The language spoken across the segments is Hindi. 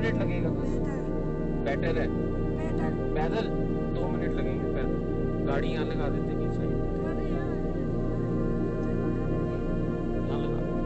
मिनट लगेगा बस। बेटर है पैदल 2 मिनट लगेंगे पैदल। गाड़ी यहाँ लगा देते हैं साइड, यहाँ लगा देते।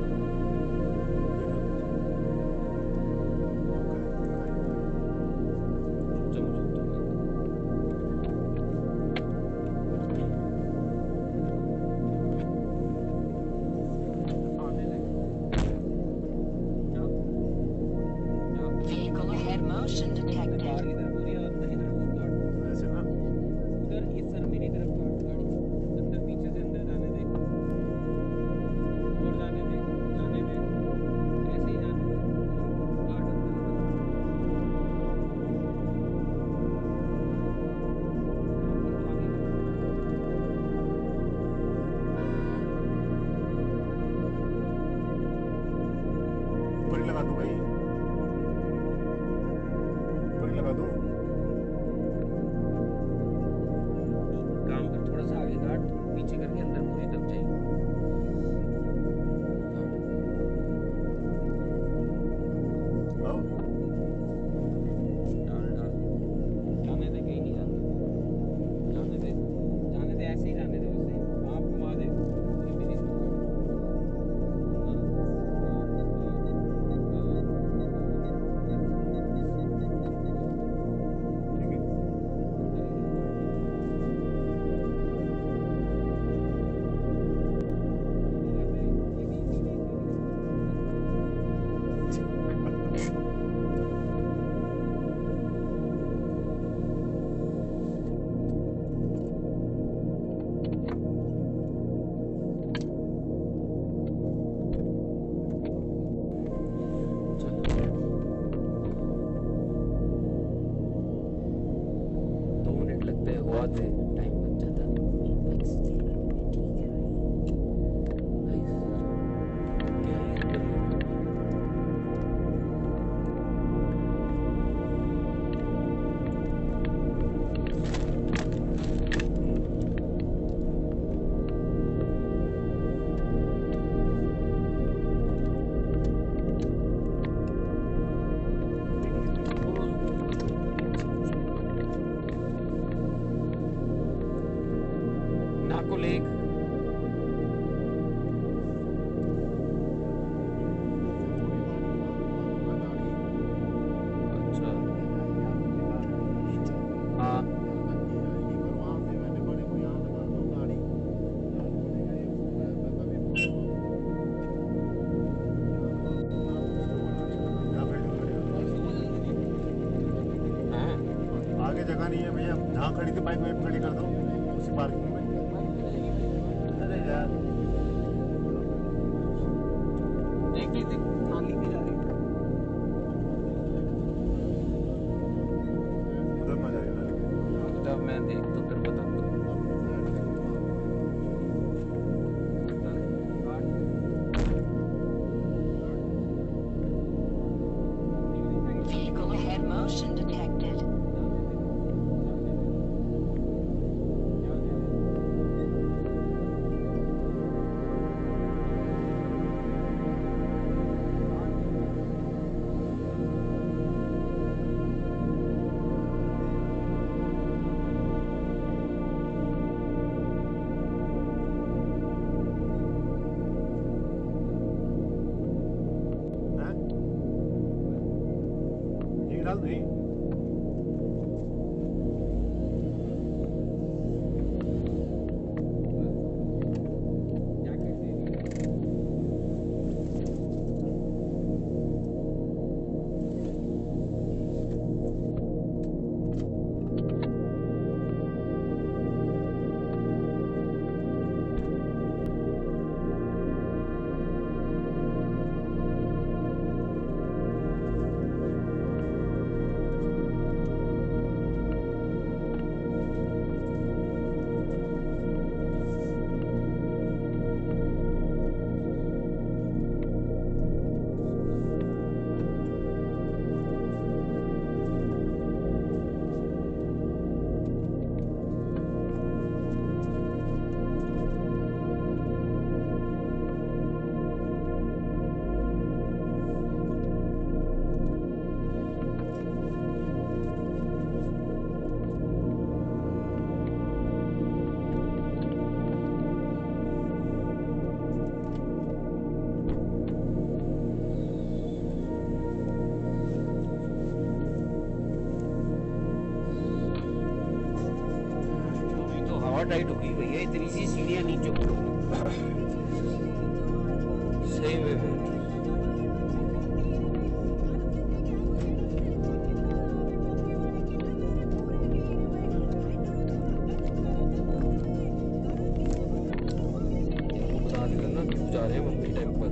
लगा दूं भाई, ऊपर लगा दूं। काम कर, थोड़ा सा आगे काट, पीछे करके अंदर पूरी दब जाएगी। डाल डाल, जाने दे, कहीं नहीं जाना, जाने दे, जाने दे, ऐसे ही जाने दे, वैसे आप घुमा दे, कोई भी नहीं रुकेगा। बहुत है, टाइम बच जाता। नाको लेक, अच्छा हाँ, आगे जगह नहीं है भैया, जहाँ खड़ी थी बाइक वहीं खड़ी कर दो उसी पार्किंग में। अरे यार देख लीजिए नाली भी जा रही है, उधर ना जा रही है। जब मैं देख तो फिर बता दूँ। Vehicle ahead motion detected. डाल नहीं बहुत टाइट हो गई भैया, इतनी सी सीढ़ियाँ नीचे उतरो। सही में जा रहे हैं मम्मी टेम्पल।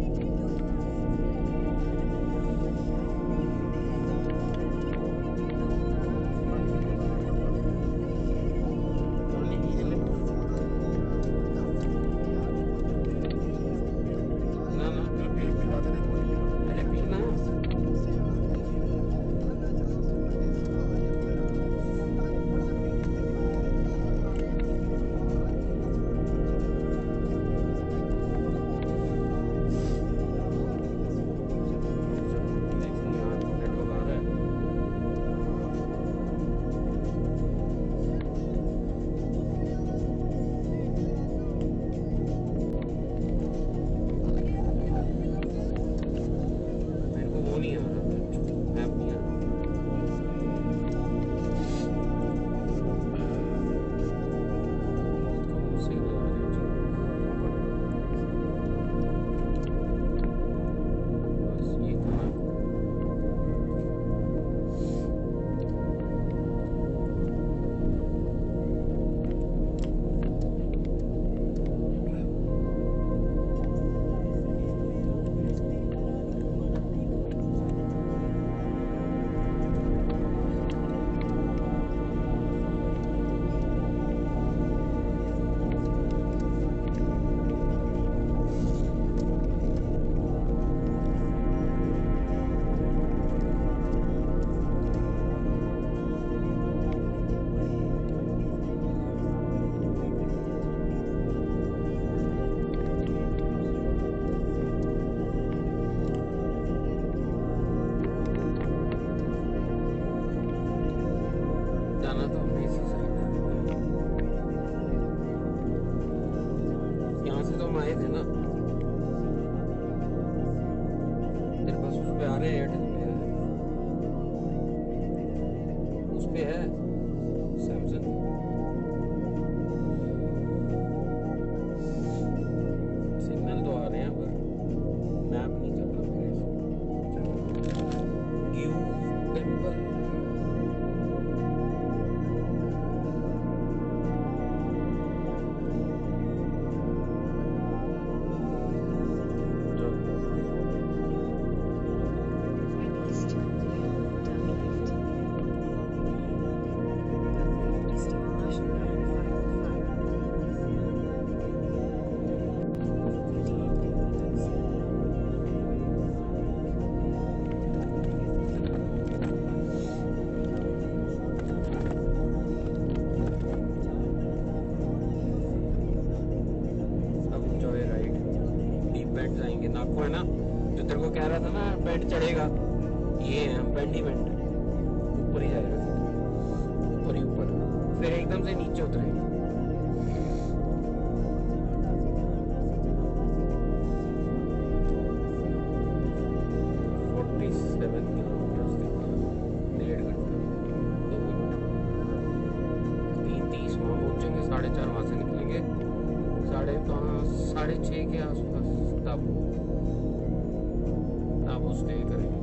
नाको है ना, जो तेरे को कह रहा था ना बेड चढ़ेगा, ये है बेंडीमेंट, ऊपर ही जाएगा, ऊपर ही ऊपर, फिर एकदम से नीचे उतरेगा। साढ़े 6 के आसपास तब वो स्टे करेंगे।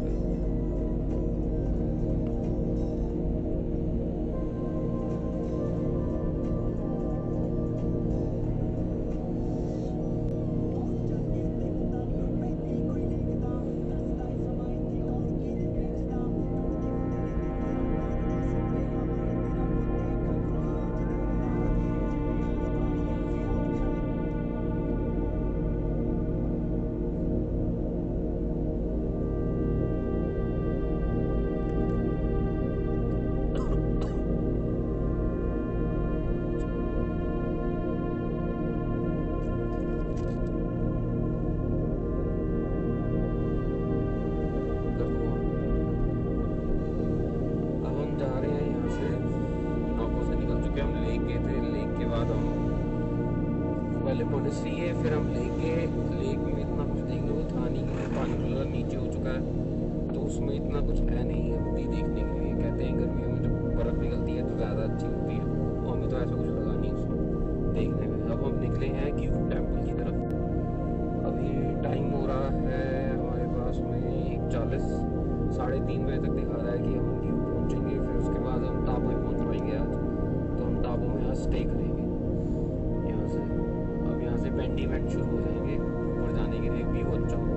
मोनेस्ट्री है, फिर हम लेक में इतना कुछ देखने को था नहीं, पानी कलर नीचे हो चुका है, तो उसमें इतना कुछ है नहीं अभी देखने के लिए। कहते हैं गर्मियों में जब बर्फ़ निकलती है तो ज़्यादा अच्छी लगती है, और हमें तो ऐसा कुछ लगा नहीं उसमें, देखने में। अब हम निकले हैं गिफू टेम्पल की तरफ। अभी टाइम हो रहा है हमारे पास में 1:40, 3:30 बजे तक दिखा रहा है कि हम गिफू पहुँचेंगे। फिर उसके बाद हम ताबो ही पहुँच पाएंगे आज। तो हम ताबो में आज स्टे करेंगे यहाँ से। अब यहाँ से बैंडी इवेंट शुरू हो जाएंगे ऊपर जाने के लिए। व्यू अच्छा हो।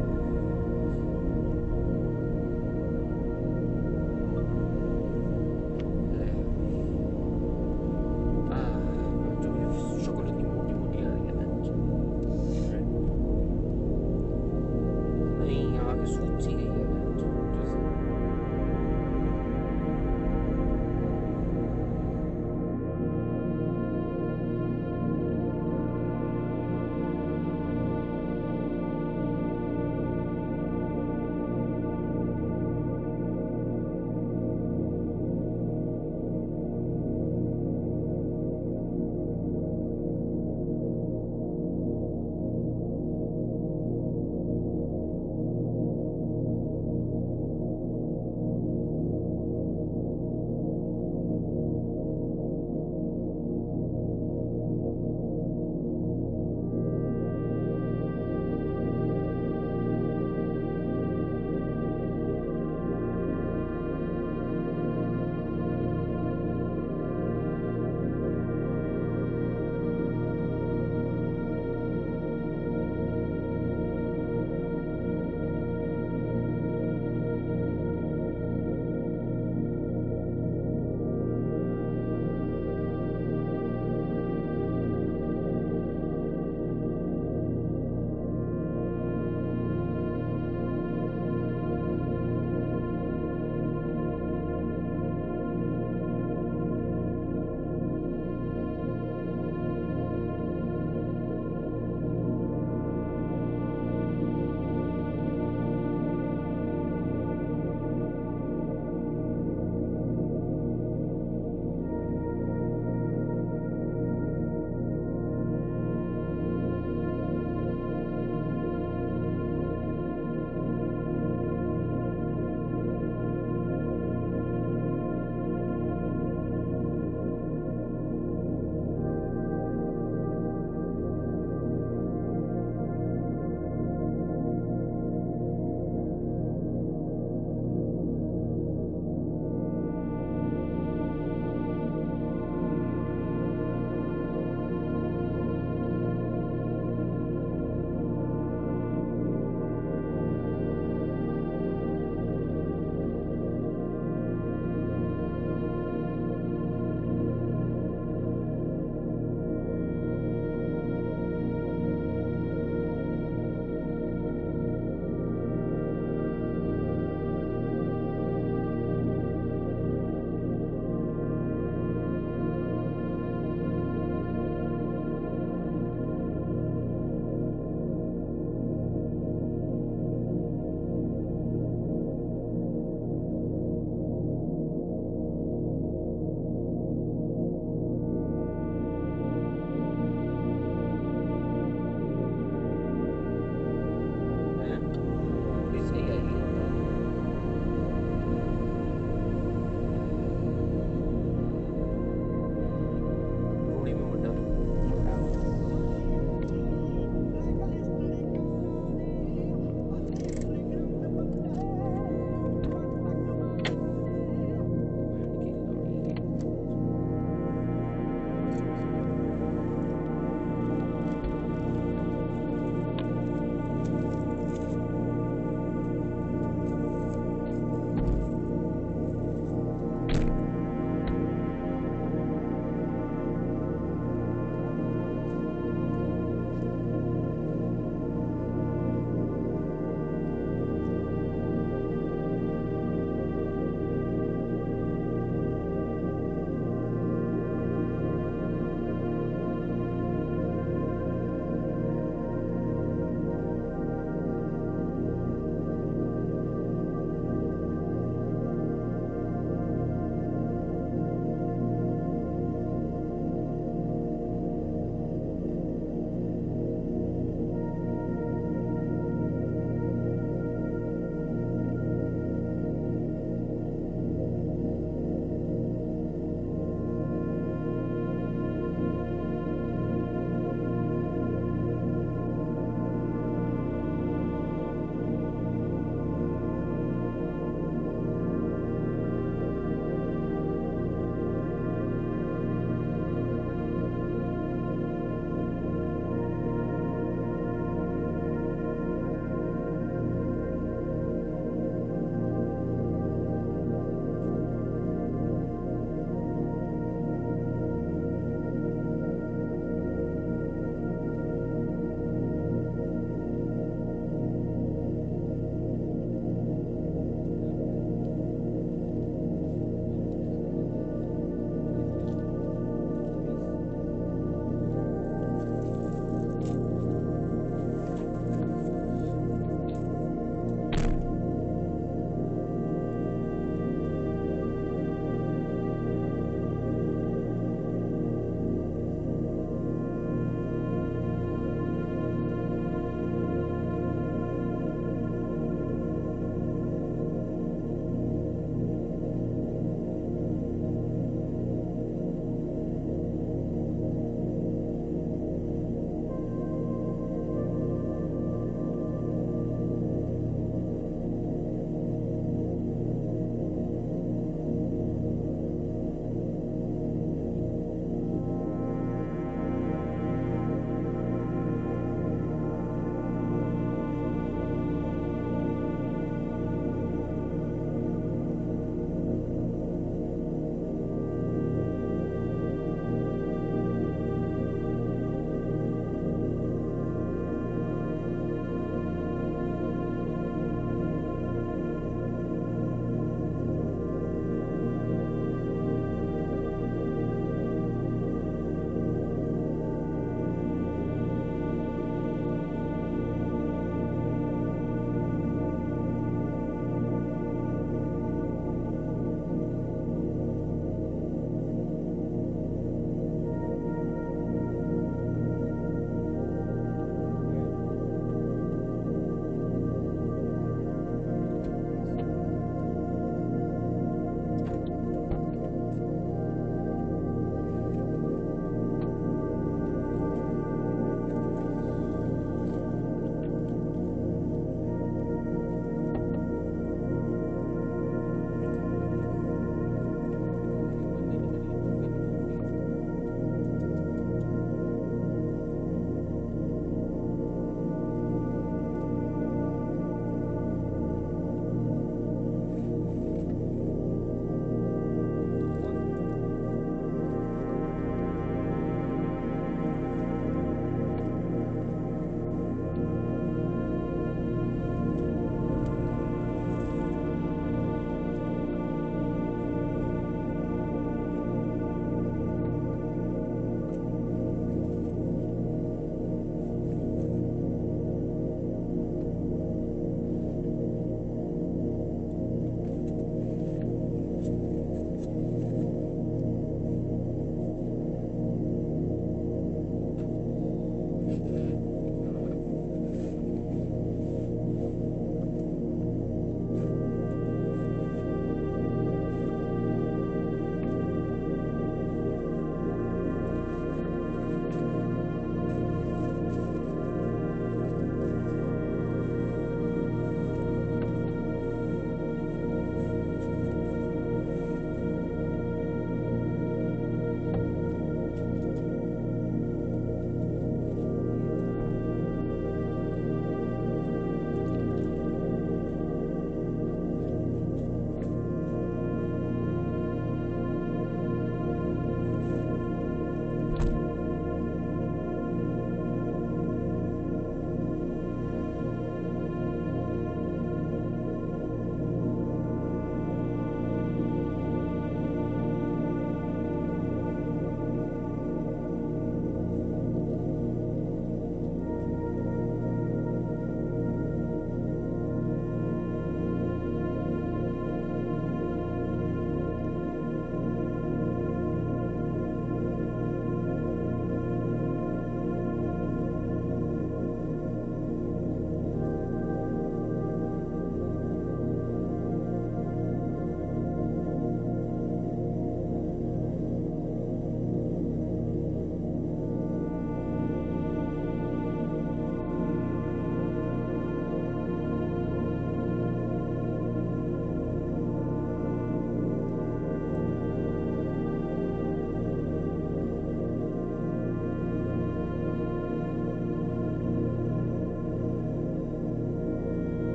शक्ल इतनी मोटी मोटी आ रही है ना। नहीं यहाँ पे सूट सी गई है जैसे।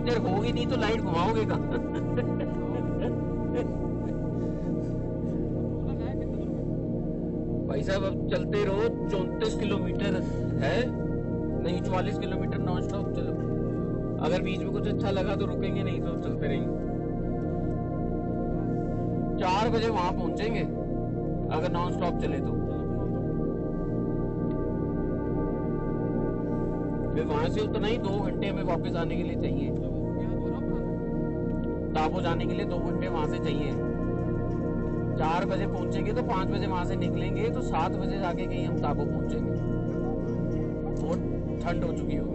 पंचर होगी नहीं तो लाइट घुमाओगे कहाँ? भाई साहब अब चलते रहो, 34 किलोमीटर है, नहीं 44 किलोमीटर नॉन स्टॉप चलो। अगर बीच में कुछ अच्छा लगा तो रुकेंगे, नहीं तो चलते रहेंगे। 4 बजे वहां पहुंचेंगे अगर नॉन स्टॉप चले तो। फिर वहां से उतना ही 2 घंटे हमें वापस आने के लिए चाहिए। ताबो जाने के लिए 2 घंटे वहां से चाहिए। 4 बजे पहुंचेंगे तो 5 बजे वहां से निकलेंगे तो 7 बजे जाके कहीं हम ताबो पहुंचेंगे। बहुत ठंड हो चुकी होगी।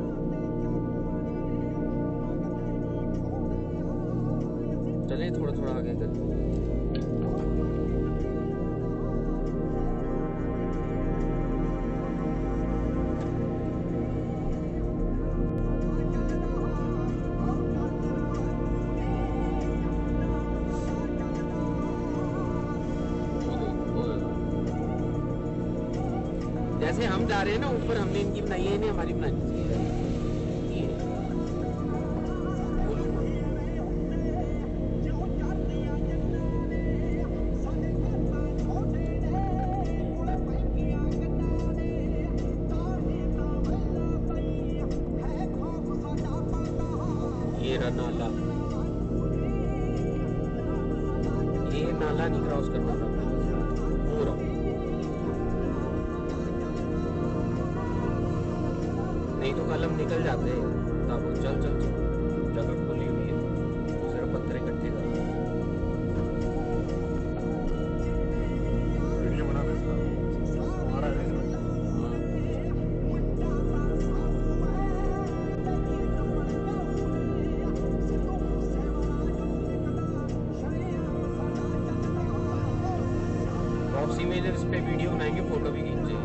चलिए थोड़ा थोड़ा आगे कर। जैसे हम जा रहे हैं ना ऊपर, हमने इनकी बनाई है, इन्हें हमारी बनानी चाहिए। ये बोलो। ये रहा नाला, ये नाला नहीं क्रॉस करना था पूरा। नहीं तो कल हम निकल जाते हैं। ताबो चल चल चल, जगह खुली हुई है, सिर्फ पत्थर इकट्ठे कर। वीडियो बना दे इसका, हमारा है इसमें। रॉक्सी में इस पे वीडियो बनाएंगे, फोटो भी खींचेंगे।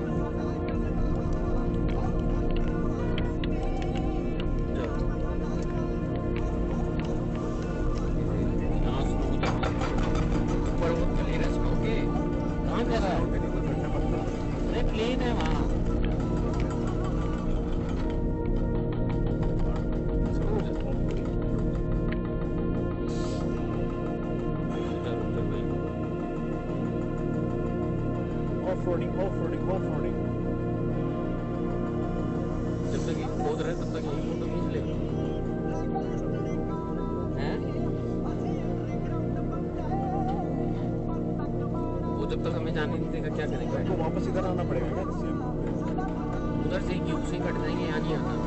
प्लेन है वहाँ। ऑफ-रोडिंग जब तक ये खोद रहे तब तक यही फोटो खींच ले। हैं? वो जब तक हमें जाने नहीं देगा क्या करेंगे? तो वापस इधर आना पड़ेगा ना, उधर से क्यों से कट जाएंगे, यहाँ नहीं आना।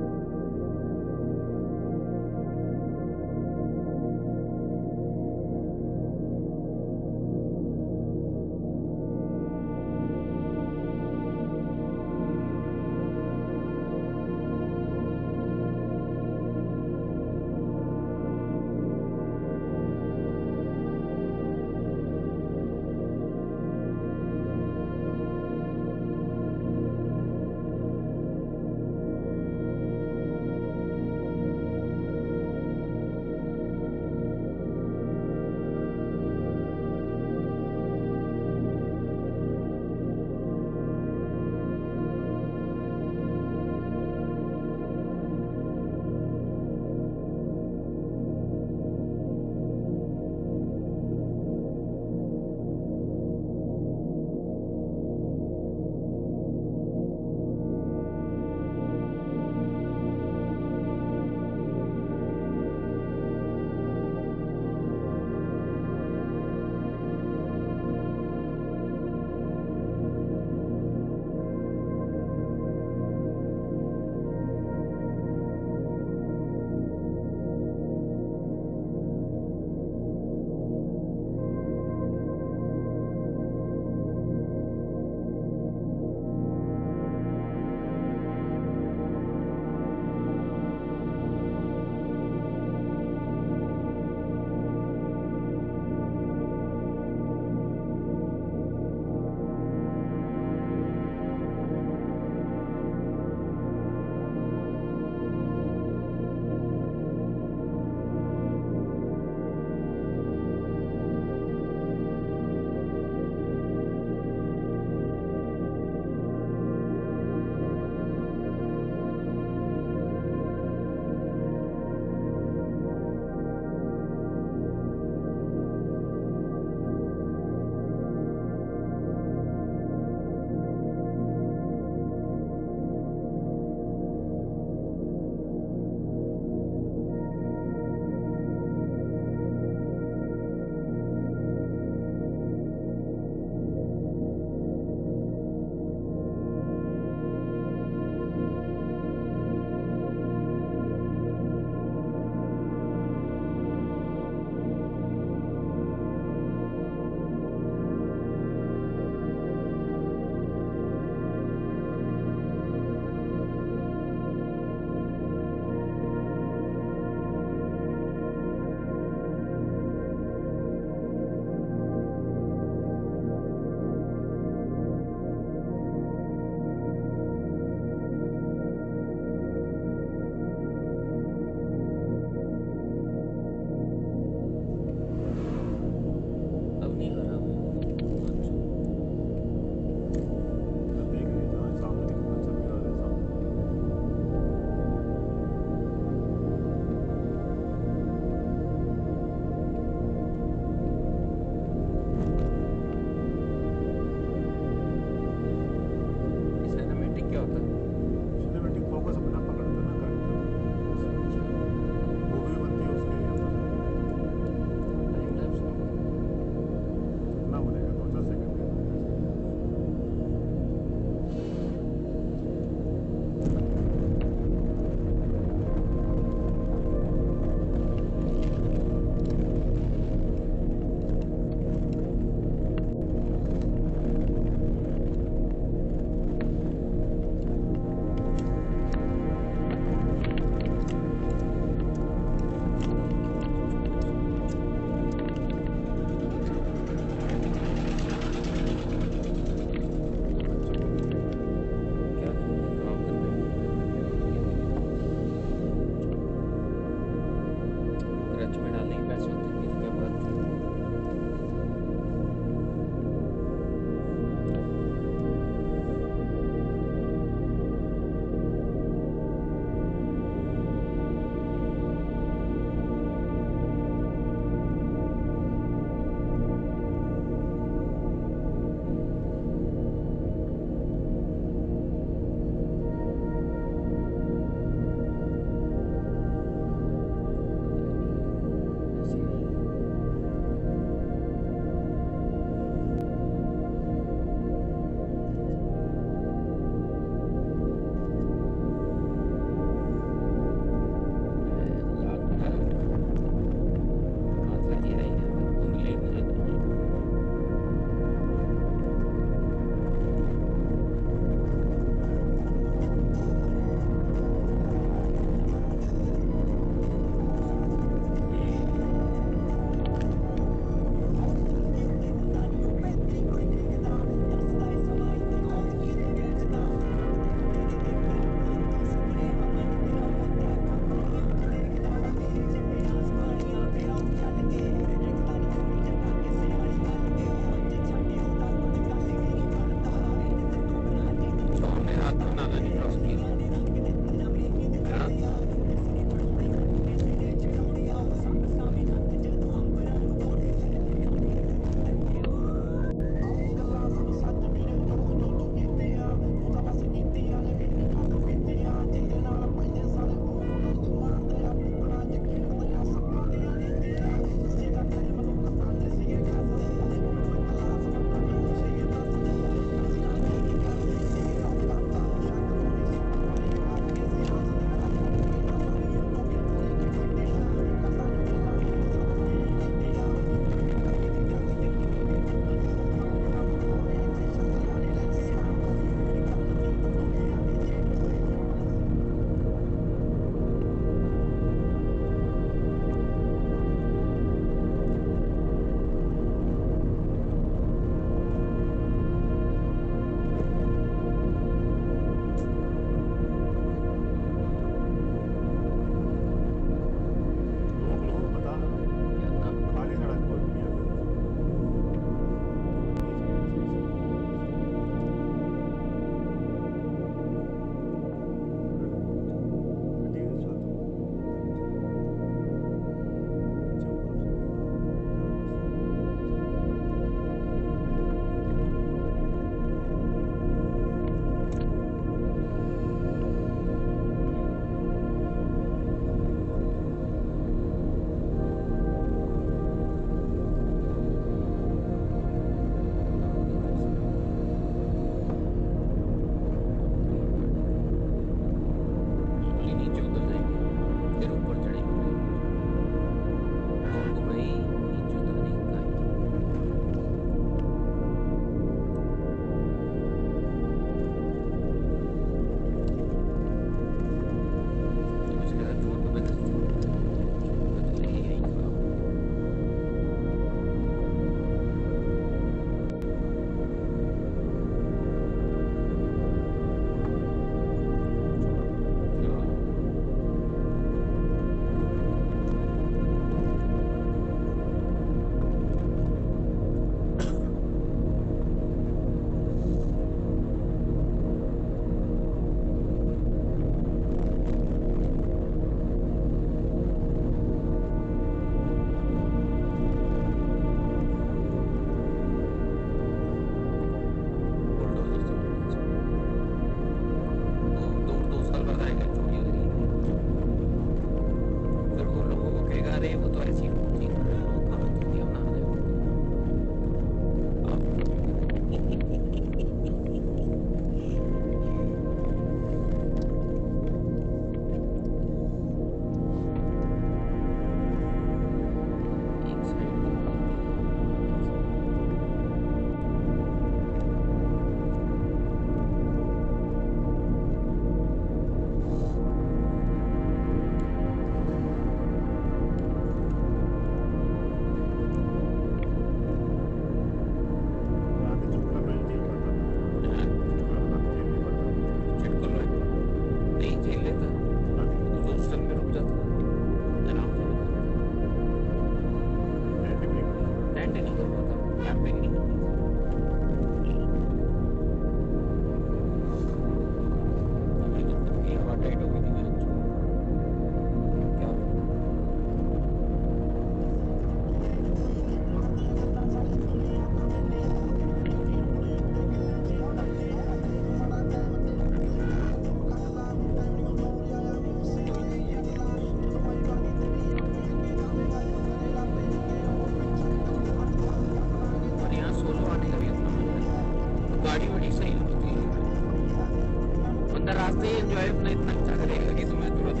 अंदर रास्ते एंजॉय अपना इतना अच्छा करेगा कि तुम्हें तुरंत ही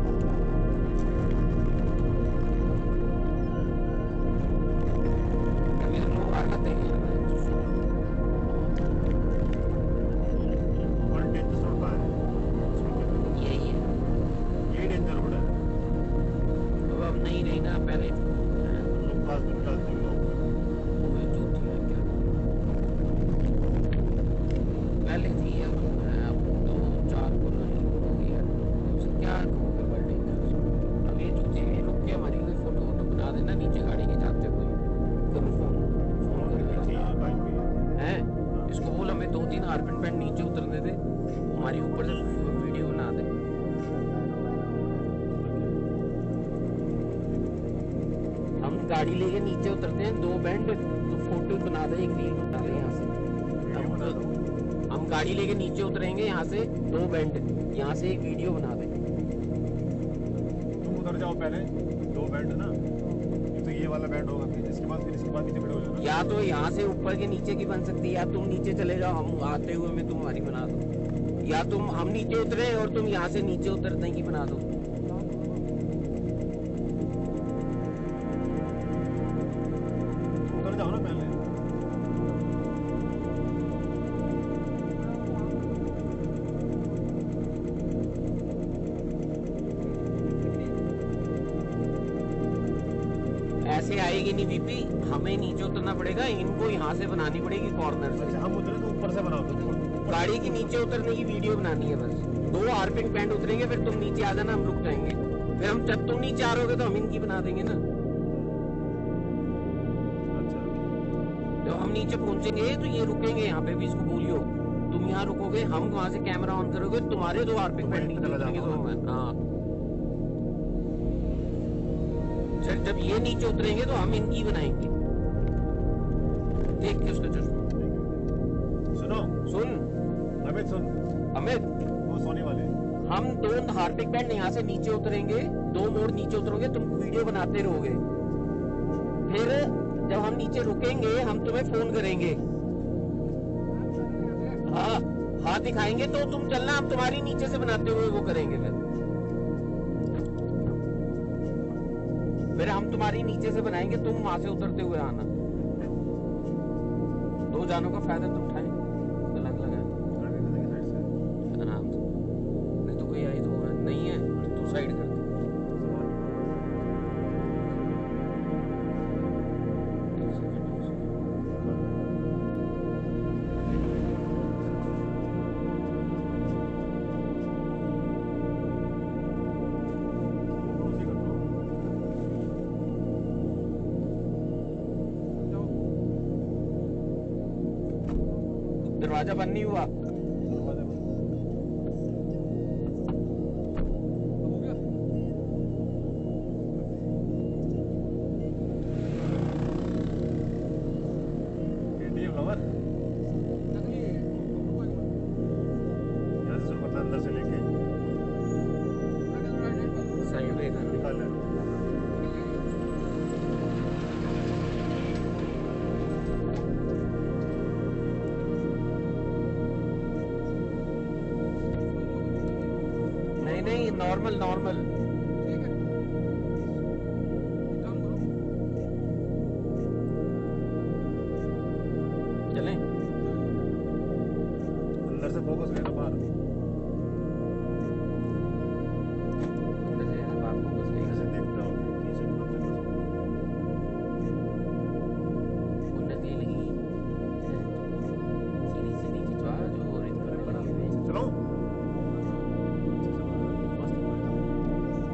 कभी तो लोग आ जाते हैं और डेंजर रोड है यही है। ये डेंजर रोड है अब नहीं रही ना पहले लोग फालतू निकालते हैं लोग वो जो थी क्या पहले थी अब तो 4 को नहीं हो गया उससे क्या होगा बर्थडे अब ये जो चीज रुक के हमारी कोई फोटो वोटो बना देना नीचे गाड़ी के जाते कोई कभी फोन करके चाहिए बाइक पे हैं इसको बोल हमें 2-3 आर्पिन पैंट नीचे उतरने दे हमारी ऊपर से वीडियो बना दे हम गाड़ी लेके नीचे उतरते हैं 2 बैंड तो फोटो बना दे एक रील बना दे यहाँ से हम गाड़ी लेके नीचे उतरेंगे यहाँ से 2 बैंड यहाँ से एक वीडियो बना दे तुम उधर जाओ पहले 2 बैंड ना ये तो ये वाला बैंड होगा फिर इसके बाद नीचे खड़े हो जाना या तो यहाँ से ऊपर के नीचे की बन सकती है या तुम नीचे चले जाओ हम आते हुए मैं तुम्हारी बना दो या तुम हम नीचे उतरे और तुम यहाँ से नीचे उतरने की बना दो उधर जाओ ना पहले ऐसे आएगी नहीं वीपी हमें नीचे उतरना पड़ेगा इनको यहाँ से बनानी पड़ेगी कॉर्नर से अच्छा हम उतरे तो ऊपर से बनाओ गाड़ी के नीचे उतरने की वीडियो बनानी है बस 2 आर्पिन बैंड उतरेंगे फिर तुम नीचे आ जाना हम रुक जाएंगे फिर हम जब तुम नीचे आ रहोगे तो हम इनकी बना देंगे ना अच्छा जब हम नीचे पहुंचेंगे तो ये रुकेंगे यहाँ पे भी इसको बोलियो तुम यहाँ रुकोगे हम वहां से कैमरा ऑन करोगे तुम्हारे 2 आर्पिन बैंड नीचे उतरेंगे तो हाँ जब ये नीचे उतरेंगे तो हम इनकी बनाएंगे देख के उसका चश्मा सुनो सुन अमित सुन अमित वो सोने वाले हम 2 हार्पिक बैंड यहाँ से नीचे उतरेंगे 2 मोड़ नीचे उतरोगे तुम वीडियो बनाते रहोगे फिर जब हम नीचे रुकेंगे हम तुम्हें फोन करेंगे हाँ हाथ दिखाएंगे तो तुम चलना हम तुम्हारी नीचे से बनाते हुए वो करेंगे फिर हम तुम्हारी नीचे से बनाएंगे तुम वहां से उतरते हुए आना 2 जानों का फायदा तुम उठाए अलग अलग है आराम से नहीं तो कोई आई तो नहीं है तू साइड कर दे दरवाजा बंद नहीं हुआ अंदर से लेके साइड में निकाल ले नहीं नॉर्मल नॉर्मल चलें अंदर से फोकस लेना बाहर अंदर से बात को बस नहीं जैसे देखता हूँ नीचे कम से कम उन्नति नहीं सीधी सीधी खिंचवा जो रेत पर पड़ा हुआ है चलो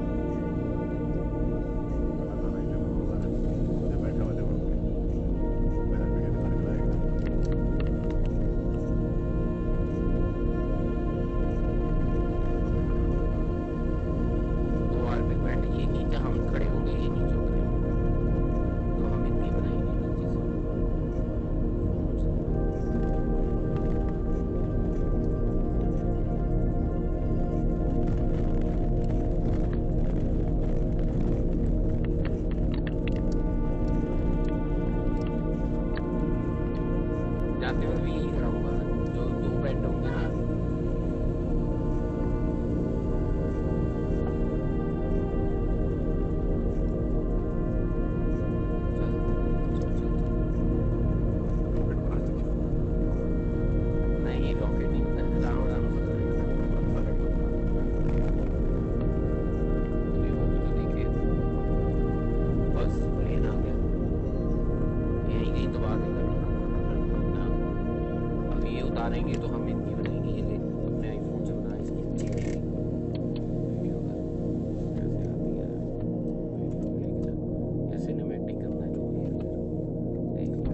उतारेंगे तो हम इतनी बनाएंगे, ये ले अपने आईफोन से बना इसकी वीडियो कर कैसे आती है वीडियो, ये सिनेमैटिक करना है जो भी है देख लो।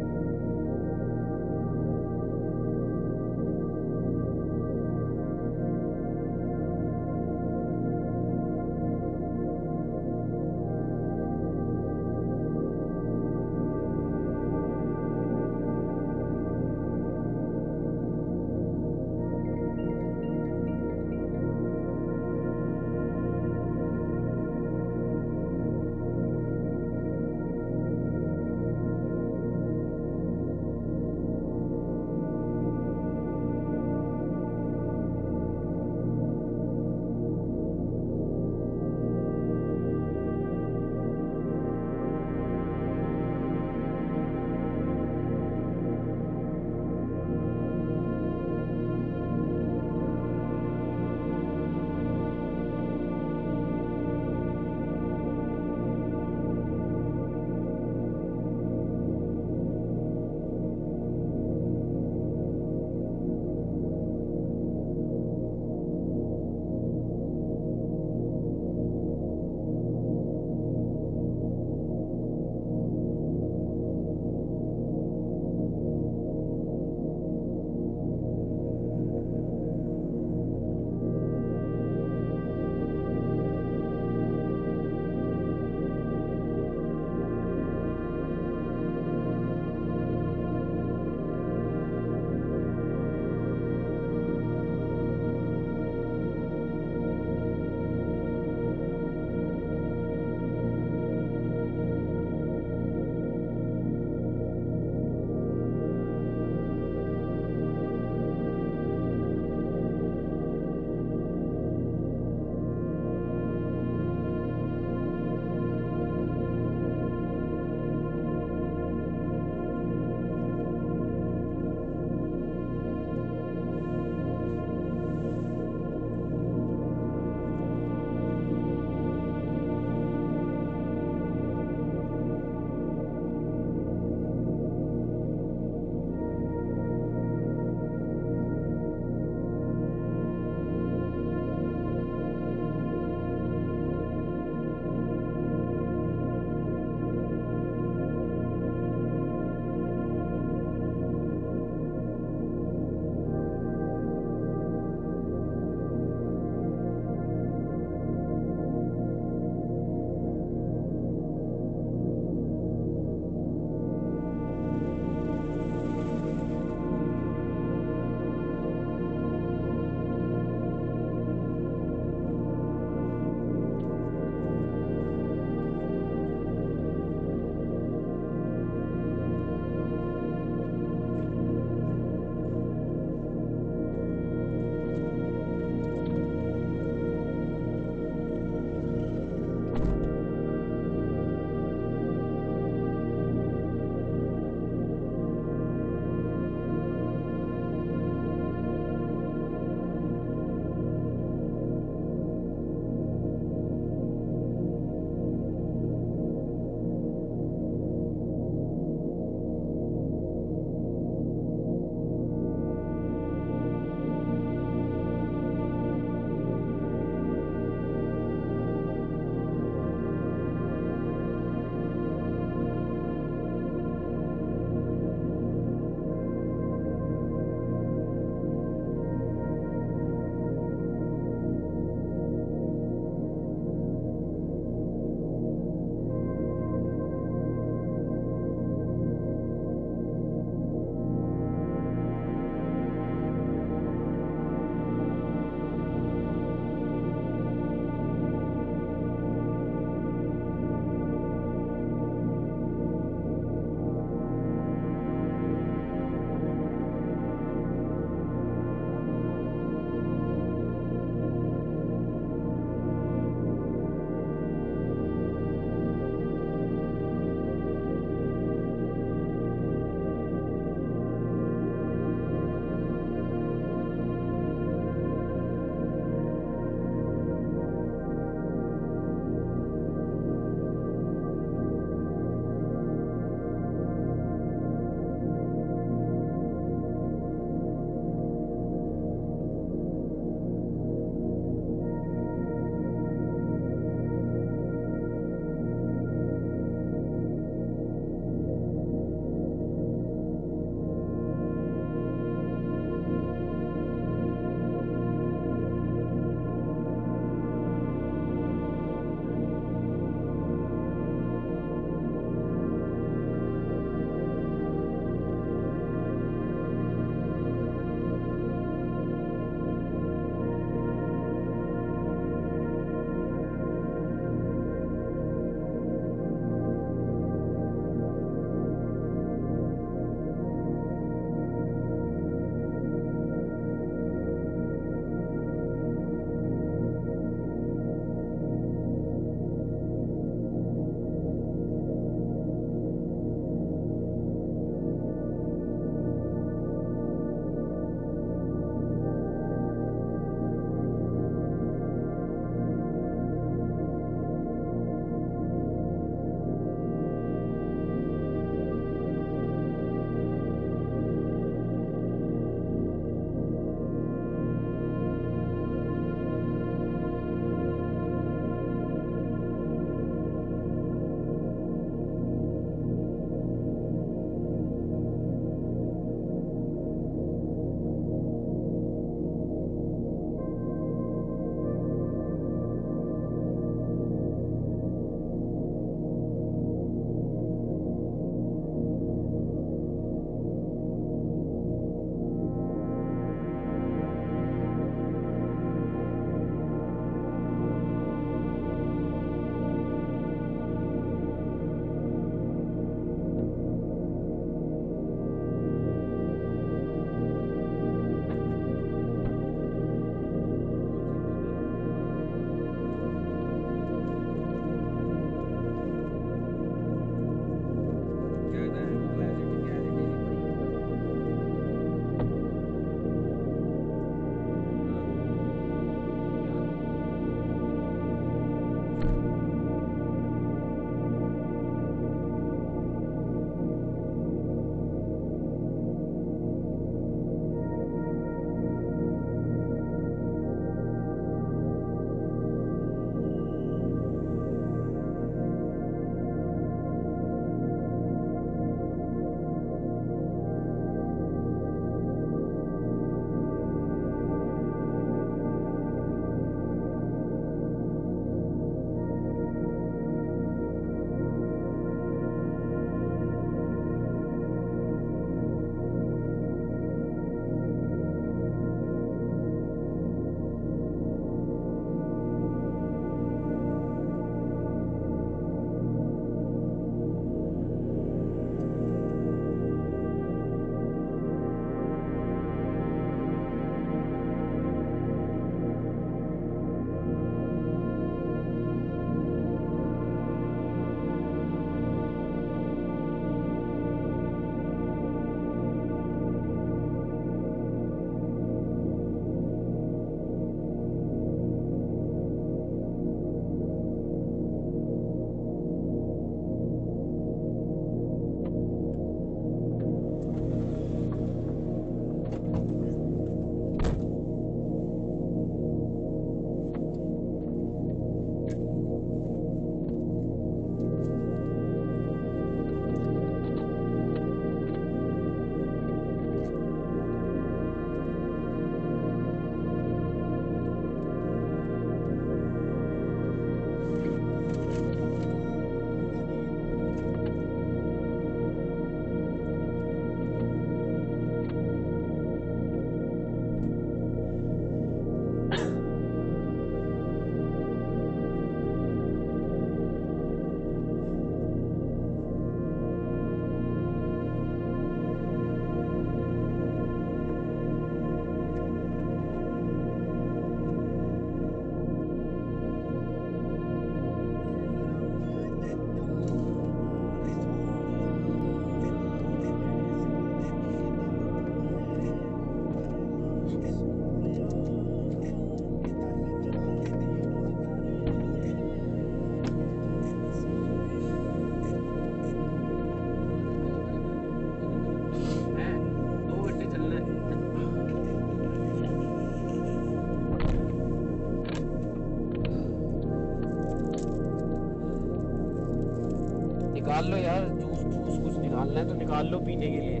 निकालना है तो निकाल लो पीने के लिए।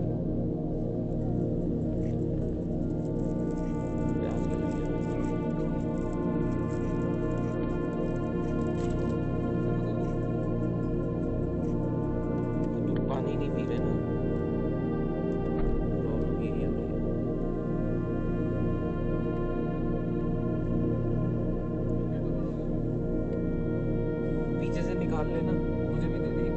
प्यास लग रही है। तो पानी नहीं पी रहे ना, प्रॉब्लम यही है। पीछे से निकाल लेना, मुझे भी दे दे।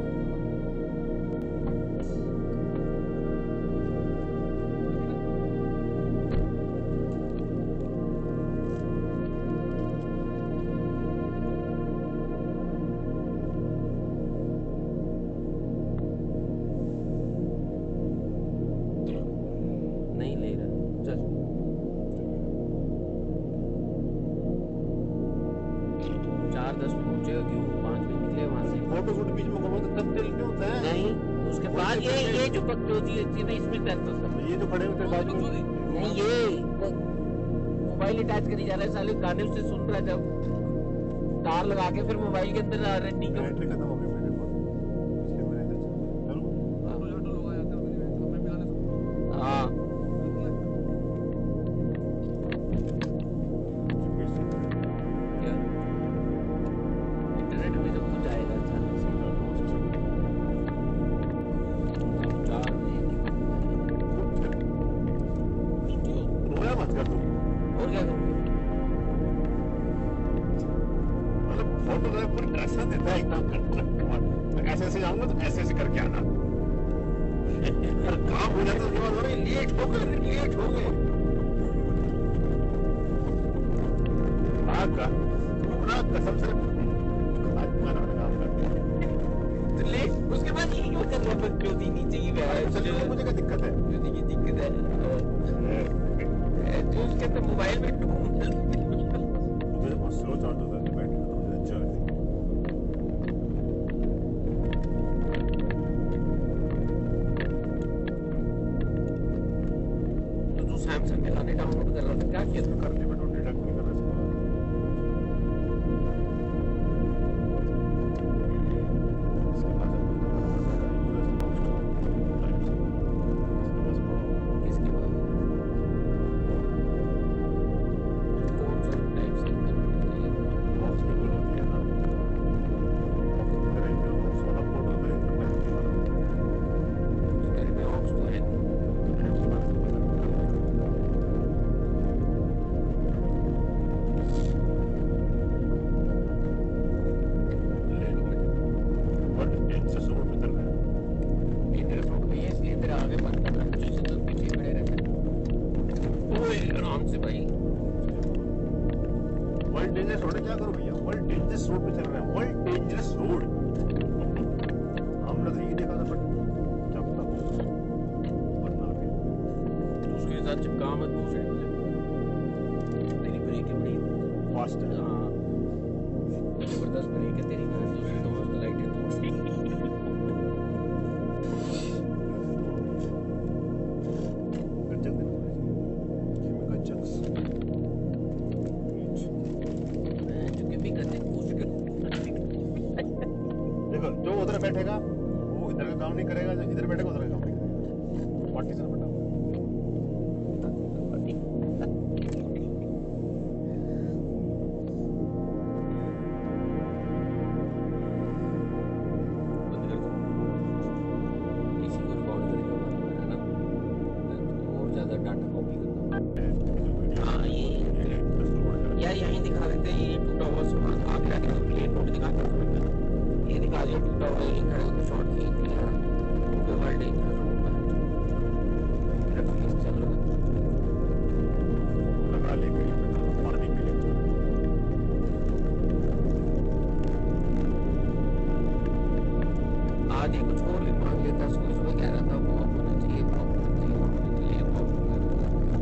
नहीं ले रहा, चल। चार 10 पहुंचे हो क्यों? 5 मिनट निकले वहां से। फोटो शूट बीच में करो तो तब दिल नहीं होता है। नहीं, उसके बाद ये जो बकचोदी है ना, इसमें करता था। ये जो खड़े होते हैं बाजू में, नहीं, ये मोबाइल अटैच करी जा रहा है साले, गाने उससे सुन रहा है, जब तार लगा के फिर मोबाइल के अंदर रनिंग कर। बैटरी खत्म हो गई मेरे फोन इसलिए मैंने इधर हाँ, क्या इंटरनेट में सब कुछ आएगा अचानक से। अब 4 रोया मत कर तू। और क्या करूँगा? मतलब फोटोग्राफर ऐसा देता है एकदम ऐसे ऐसे जाऊंगा तो ऐसे ऐसे करके आना। अगर काम हो जाता है उसके बाद हो रही लेट हो गए का तू ना कसम से आज मना काम कर तो ले, उसके बाद ये क्यों कर रहा है बकचोदी नीचे की चलो मुझे क्या दिक्कत है। बकचोदी की दिक्कत है जो उसके अंदर मोबाइल में मुझे बहुत स्लो चार्ज होता है बैटरी खत्म हो जाती है। तो तू सैमसंग के गाने डाउनलोड कर रहा था, क्या किया था? करने में तो डिडक्ट नहीं कर रहा किसके बाद? कौन सा टाइप से करना चाहिए? तेरे में ऑप्स तो है। ले लो मैं तेरे फोटो में ये इसलिए तेरे आगे बंद कर रहा है, पीछे तो पीछे खड़े रहते हैं। ओए आराम से भाई। वर्ल्ड डेंजरस रोड क्या करो भैया, वर्ल्ड डेंजरस रोड पे चल रहे हैं, वर्ल्ड डेंजरस रोड। हम लोग ये देखा था बट जब तक वरना भी तो उसके साथ चिपका मत दूसरे तेरी ब्रेक है बड़ी फास्ट है। हाँ, जबरदस्त ब्रेक है तेरी ना, दूसरी दोनों लाइटें तोड़ गज्जक जो कि भी करने की कोशिश कर। देखो जो उधर बैठेगा वो इधर का काम नहीं करेगा, जो इधर बैठेगा उधर का काम नहीं करेगा। पार्टीशन बटा बंद कर दो, इसी को रिकॉर्ड करेगा बार-बार, है ना? तो और ज्यादा डाटा कॉपी करना। हाँ, ये यार यहीं दिखा देते हैं, ये टूटा हुआ सामान आ गया था, प्लेन नोट दिखा था, ये दिखा दिया टूटा हुआ, यहीं खड़े होकर शॉट खींच लिया। वो वर्ल्ड डेंजरस रोड पर मेरा फेस चल रहा था। लगा लेके पानी के लिए आज ये कुछ और भी मांग लेता, सुबह सुबह कह रहा था वॉक होना चाहिए, वॉक होना चाहिए, वॉक होना चाहिए, वॉक होना चाहिए।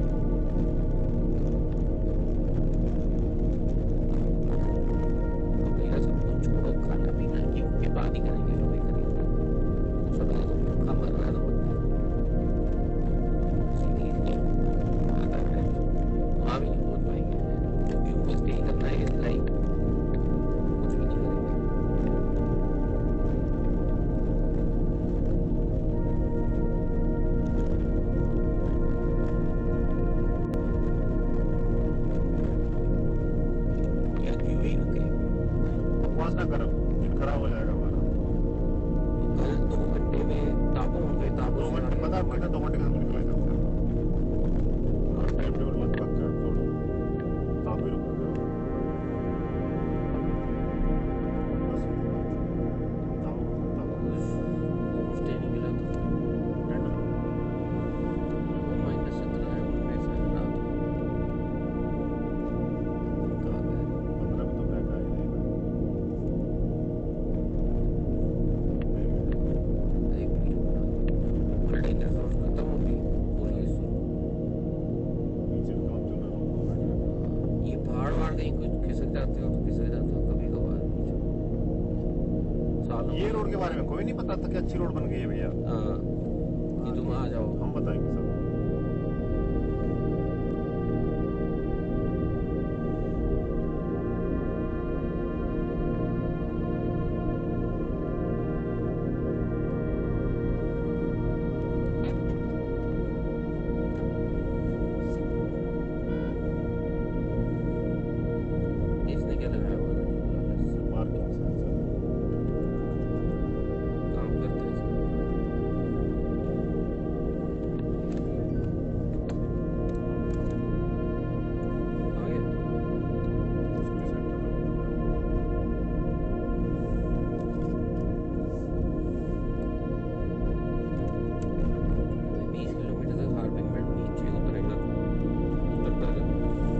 अब मेरा सब कुछ छोड़ो, खाना पीना की उसके बाद ही करेंगे, जो भी करेंगे। सब तो भूखा मर रहा है तो ना कर, इंजन खराब हो जाएगा हमारा। कल 2 घंटे में ताबो होंगे, ताबो 2 घंटे पता है, पहले 2 घंटे के अंदर निकल सकते हैं। और टाइम टेबल मत पक्का है, छोड़ो, ताप भी रुक गया। बस ताप स्टे नहीं मिला तो -17 है मेरे साथ रात कहाँ गए? 15 में तो बैक आ ही रहेगा। एक मिनट फुल डेंजर जोन खत्म हो गई, पुलिस नीचे भी काम चल रहा है। ये पहाड़ वहाड़ कहीं कुछ खिसक जाते हो तो खिसक जाते हो कभी कभार सालों ये रोड के बारे में कोई नहीं पता था कि अच्छी रोड बन गई है भैया। हाँ कि तुम आ जाओ। हम बताएंगे सब। इसने क्या लगाया हुआ था? पार्किंग सेंसर काम करते हैं आगे उसके सेंटर पे मैं 20 किलोमीटर तक हार्बिंग में नीचे उतरेगा, उतरता है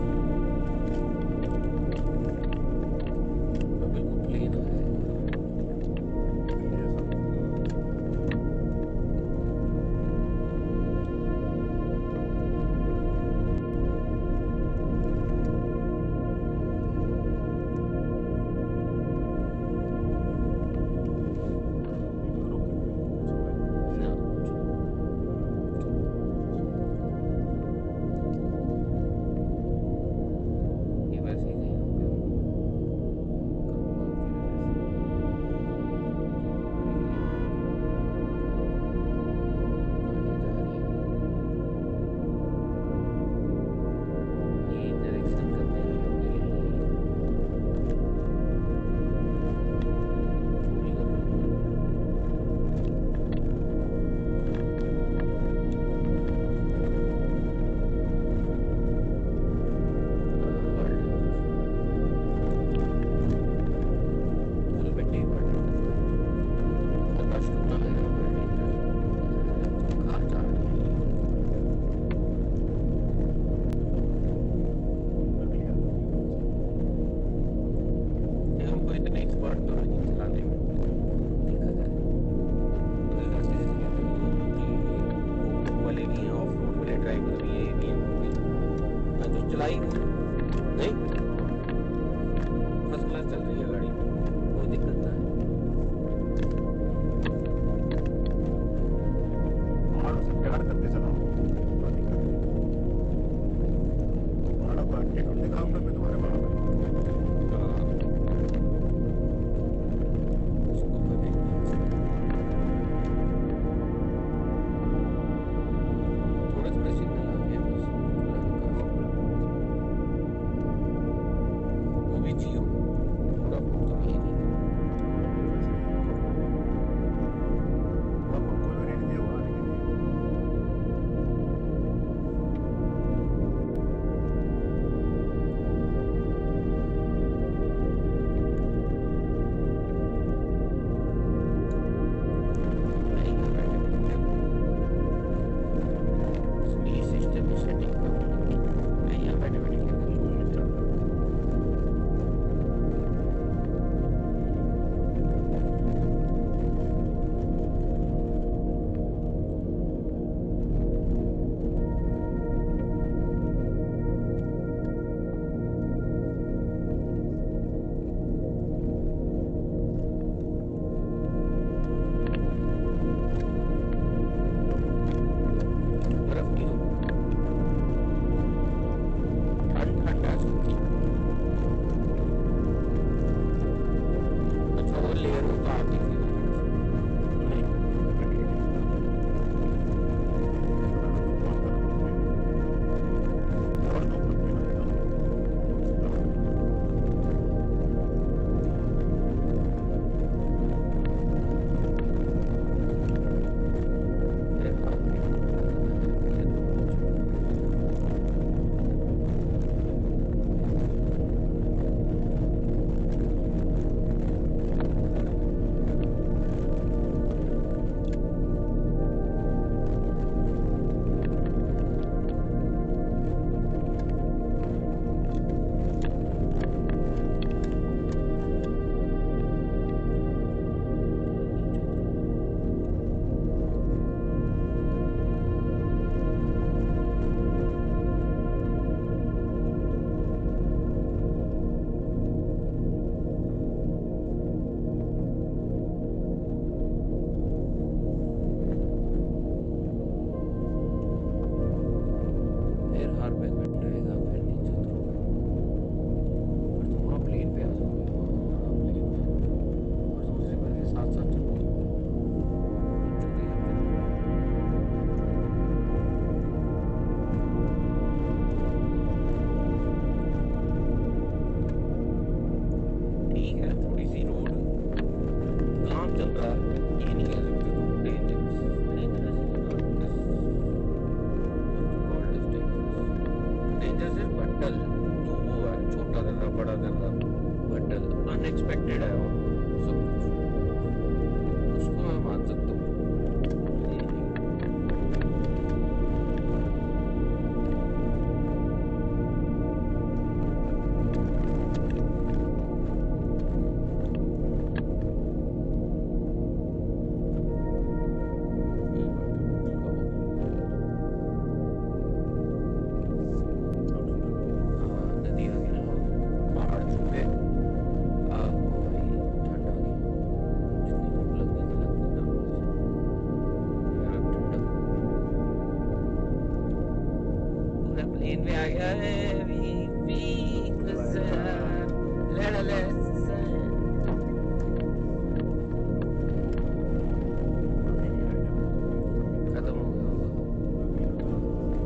तो बिल्कुल प्लेन हो जाएगा। ये सब ना ये वैसे ही नहीं होगा ये डायरेक्शन करने लगे हमको इतने एक्सपर्ट तो नहीं चलाने में देखा जाए तो ऐसे वाले भी हैं, ऑफ रोड वाले ड्राइवर भी है, ये भी हैं, मैं तो चला ही नहीं फर्स्ट क्लास चल रही है गाड़ी, कोई दिक्कत नहीं है। पहाड़ों से प्यार करके चलाओ, कोई दिक्कत नहीं। पहाड़ों का 1 घंटे काम करके तुम्हारे पहाड़ों में उसको कभी थोड़े थोड़े सिग्नल आ गए बस, प्लेन पे आ गया है वी खत्म हो गया होगा।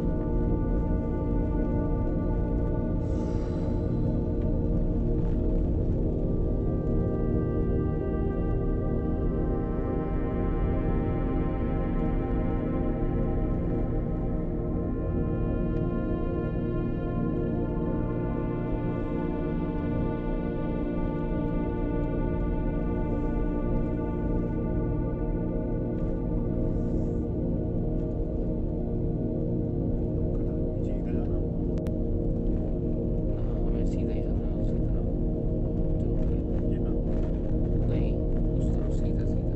हाँ, मैं सीधा ही जाना है उसी तरफ। नहीं, उस तरफ सीधा सीधा।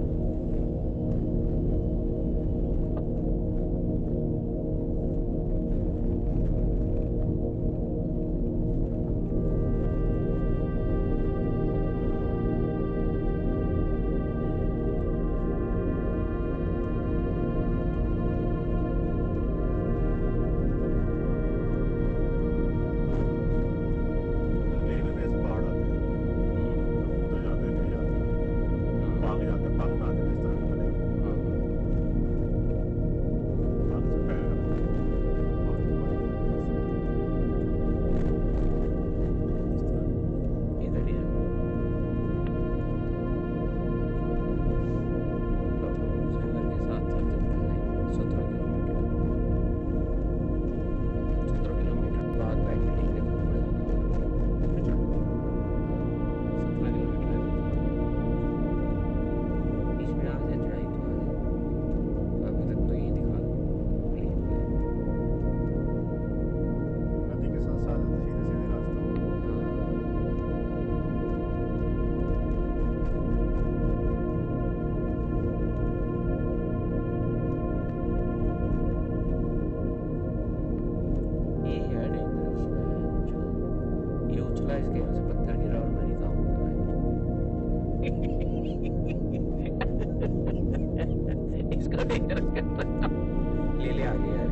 इधर ही है। ड्राइवर के साथ साथ चलते हैं 17 किलोमीटर। 17 किलोमीटर बाद बैक लेंगे तो थोड़ा ज़्यादा 17 किलोमीटर है। बीच में आ जाए चढ़ाई तो आ जाए। तो अभी तक तो यही दिखा दो प्लेन पे। नदी के साथ साथ सीधे सीधे रास्ता ये है डेंजरस जो ये उछला इसके यहाँ से पत्थर गिरा और मैं निकाल इसका डेंजरस कर रहा ले ले आगे यार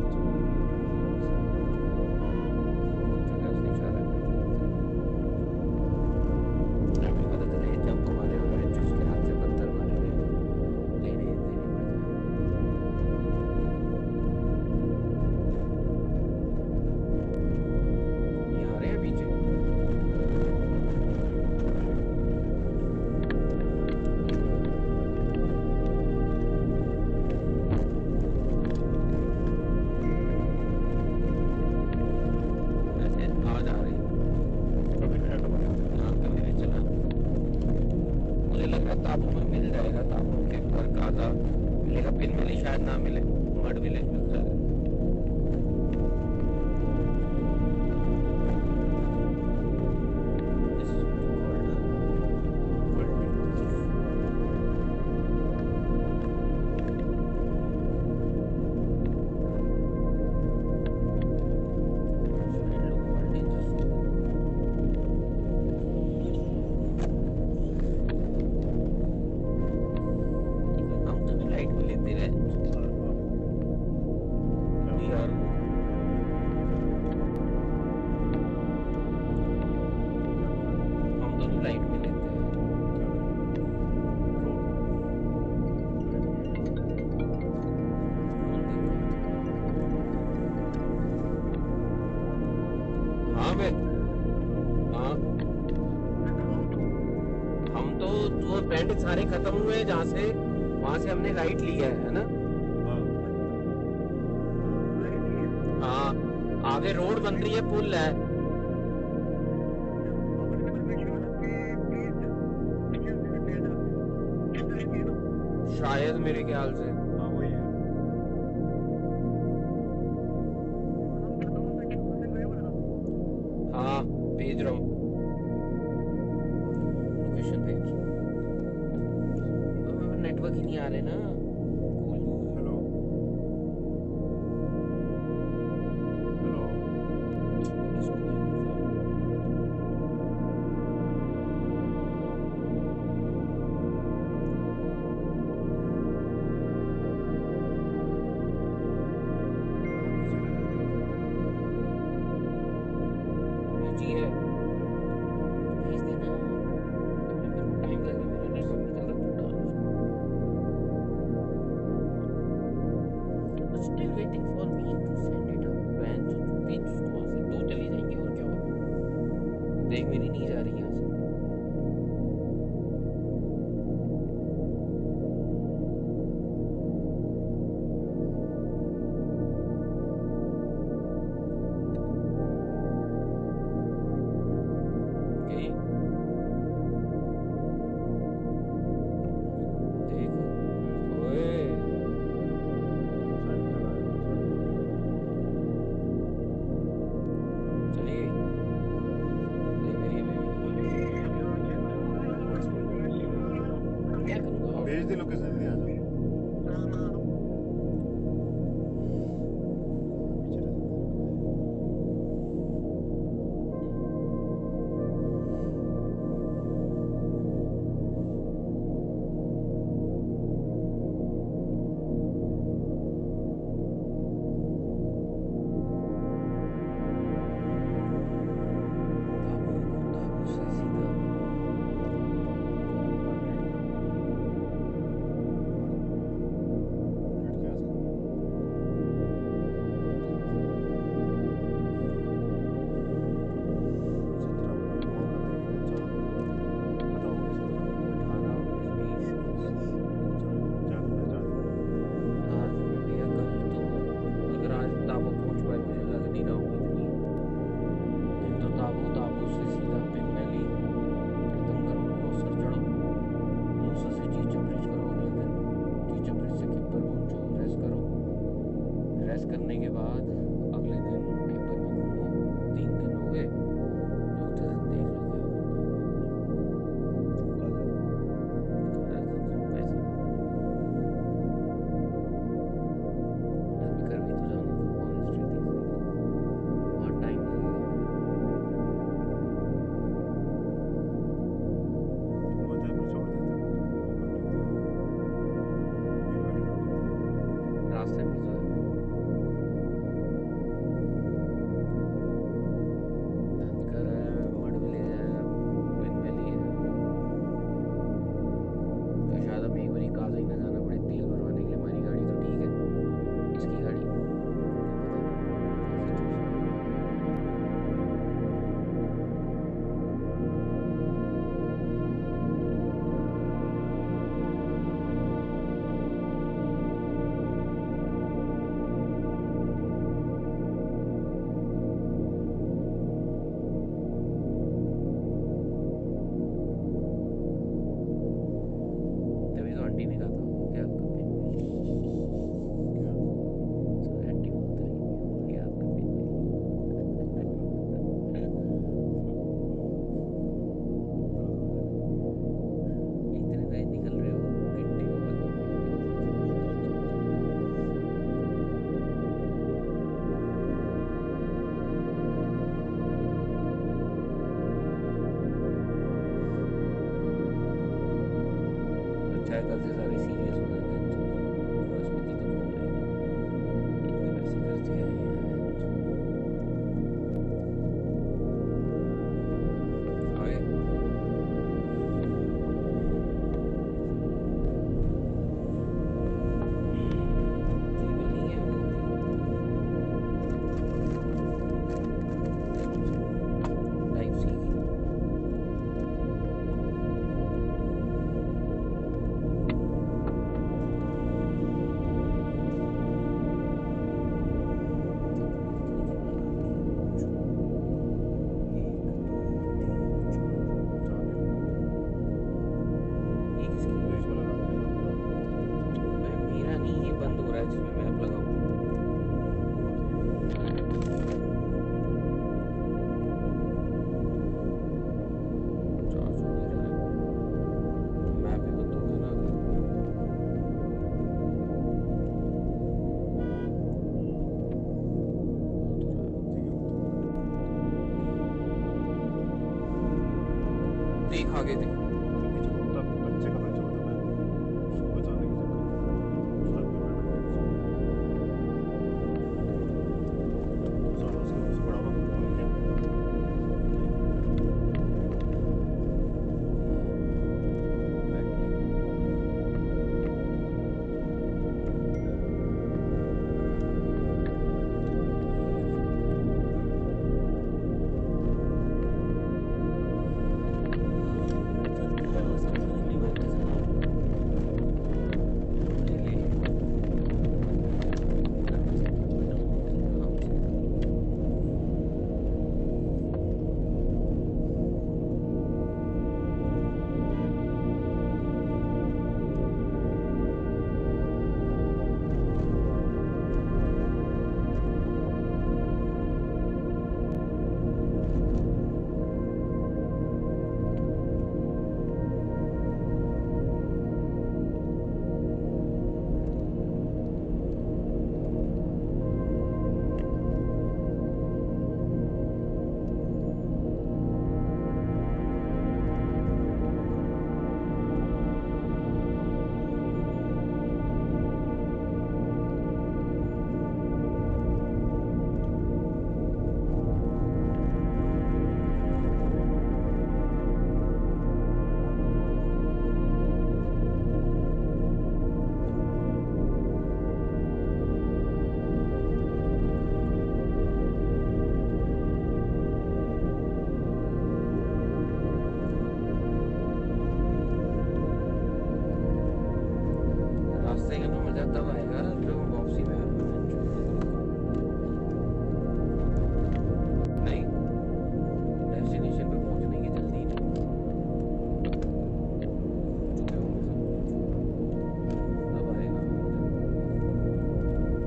उसने इशारा कर दिया। अभी पता चले जंप मारे हुए हैं उसके हाथ से पत्थर मारे हुए लेने देने पड़ जाए। ये आ रहे हैं पीछे। ऐसे आवाज आ रही यहाँ पे मेरे चला। मुझे लग रहा है ताबू में मिल जाएगा। ताबू के ऊपर कादा मिलेगा। पिन मिली शायद ना मिले। मड विलेज मिल जाएगा। This is called हम तो लाइट को लेते रहे यार। हम दोनों लाइट में लेते हैं। हाँ मैं हाँ हम तो वो बैंड सारे खत्म हुए हैं जहाँ से वहां से हमने राइट लिया है ना। हाँ आगे रोड बन रही है पुल है। शायद मेरे ख्याल से वही है। हाँ भेज रहा हूँ लोकेशन भेज। नेटवर्क ही नहीं आ रहे ना। हेलो हेलो इसको भेज दो। आगे थे। बच्चे का बच्चा होता मैं उसको बचाने के चक्कर में ट्रक में बैठा सारा उससे बड़ा हुआ भूल गया। रास्ते का ना मजा तब आएगा जब हम वापसी में नहीं डेस्टिनेशन पे पहुंचने की जल्दी नहीं चुके होंगे सब तब आएगा मजा।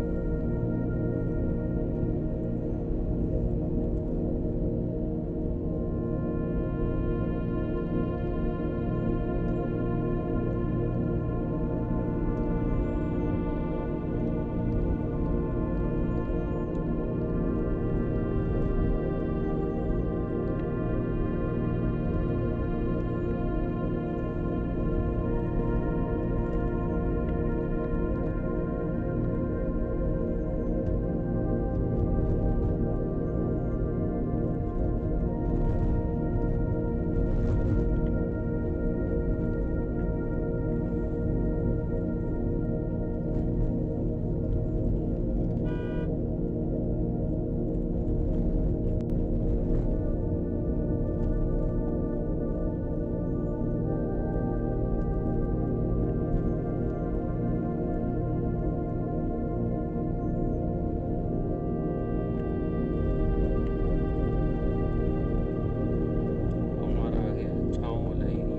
हमारा आ गया छाँव वाला एरिया।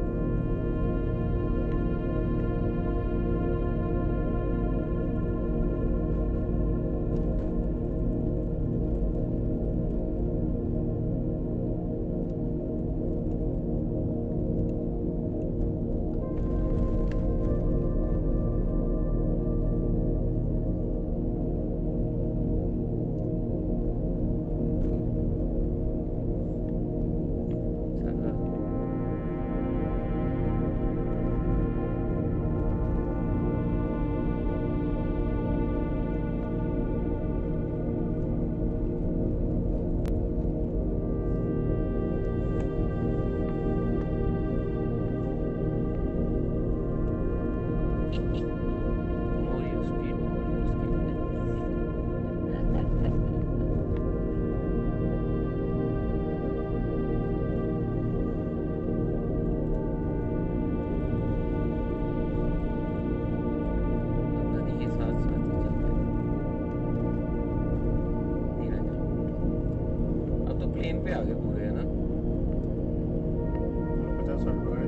चला more your speed, more your हम नदी के साथ साथ ही चल रहे हैं। धीरे धीरे अब तो प्लेन पे आ गए पूरे, है ना? 50-60 लगाए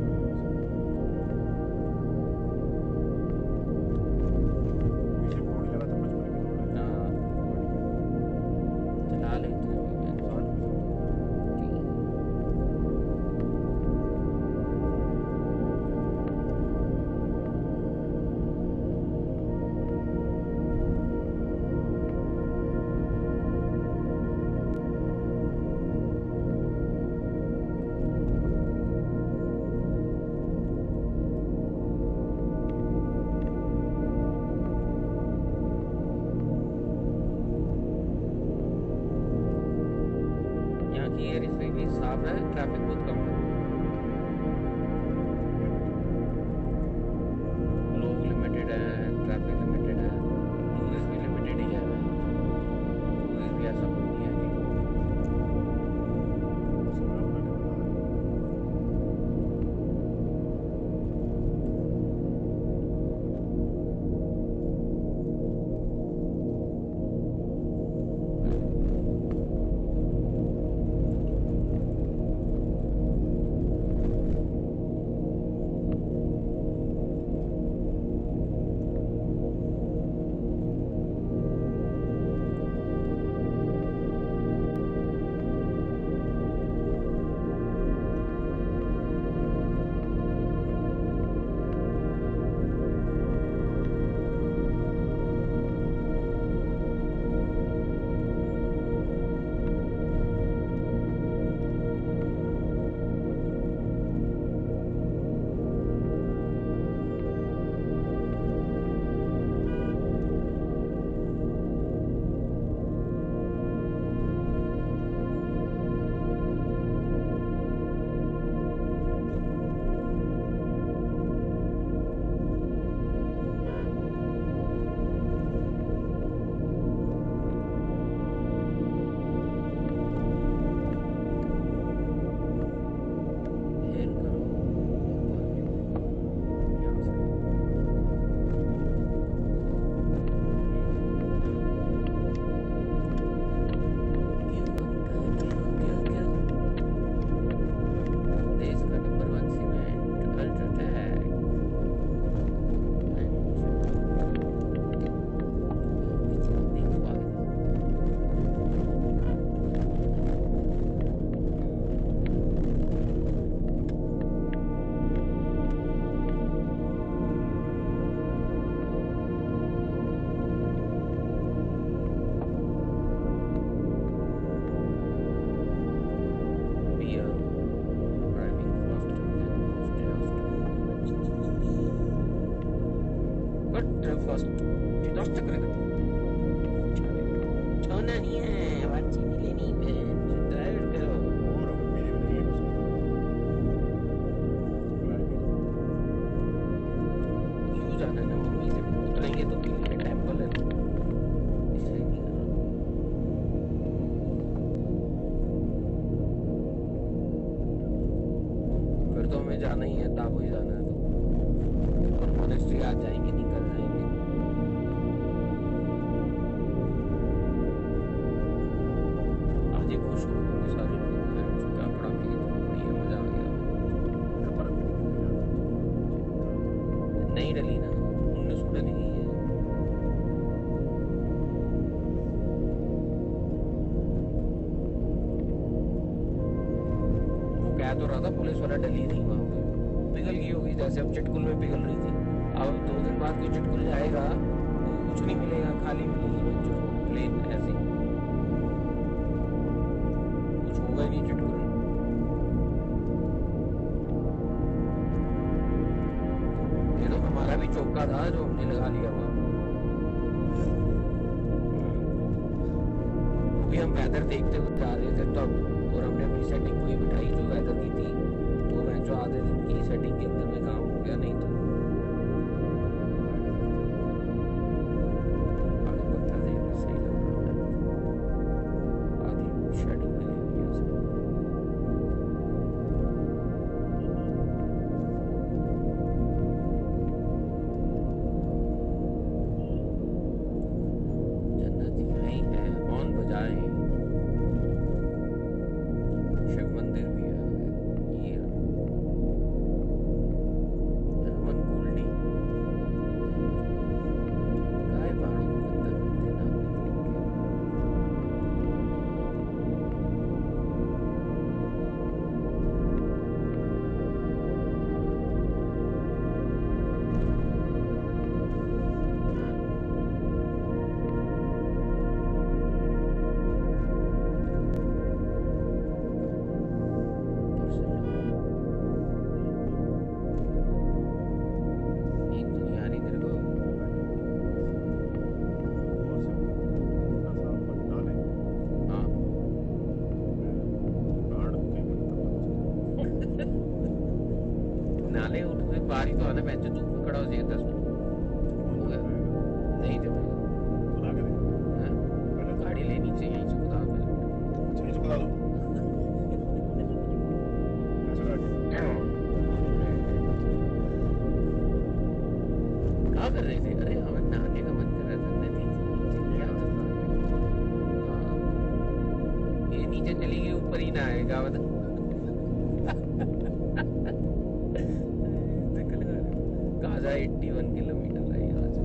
पीछे फोड़ लगा था 55 की रोड है। हाँ चला लेते हैं अभी मैं। 60 ठीक है। एयर भी साफ है, ट्रैफिक बहुत कम है, लोग लिमिटेड है, ट्रैफिक लिमिटेड है, टूरिस्ट भी लिमिटेड ही है, टूरिस्ट भी ऐसा कोई नहीं है कि हेल करो यहाँ से। देश का number 1 cement UltraTech We are driving faster than most but first dust करेगा छोड़ना नहीं है, बात चीनी लेनी है, ड्राइव करो। और अब मेरे भी नहीं क्यों जाना है ना, मम्मी से उतरेंगे तो पीले टेम्पल है इसलिए नहीं जाना। फिर तो हमें जाना ही है, ताबो ही जाना है तो, और मोनेस्ट्री आज जाएंगे नहीं कल जाएंगे। आज ही खुश होंगे सारे लोग, क्या पढ़ाई की बढ़िया मजा आ गया। नहीं डली ना, 19 डली है। वो कह तो रहा था पुलिस वाला डली नहीं वहाँ पे, पिघल गई होगी जैसे अब चिटकुल में पिघल रही थी। अब 2 दिन बाद कोई चिटकुल जाएगा तो कुछ नहीं मिलेगा, खाली मिलेगी प्लेन ऐसे, कुछ होगा ही नहीं चिटकुल। ये तो हमारा भी चौका था जो हमने लगा लिया वहाँ। भी हम वेदर देखते हुए जा रहे थे तब, और हमने अपनी सेटिंग वही बिठाई जो वेदर की थी, तो मैं जो आधे दिन की सेटिंग के अंदर में काम हो गया। नहीं तो आगे पत्थर देखना सही लग रहा है, आधी शेडिंग मिलेगी ऐसे। जन्नत यही है, हॉर्न बजाएं। शिव मंदिर भी है, ये रहा। बाहर ही तो आना, बेंच धूप में खड़ा हो जाइए 10 मिनट हो गया। नहीं जमेगा। खुदा करे हाँ? पहले तो गाड़ी लेनी चाहिए यहीं से खुदा पे। चीज खुदा दो ऐसा करके क्या कर रहे थे? अरे हमें नहाने का मन कर रहा था, नदी से नीचे क्या था? हाँ। ये नीचे चली गई, ऊपर ही ना आएगा मतलब। काजा 81 किलोमीटर है यहाँ से।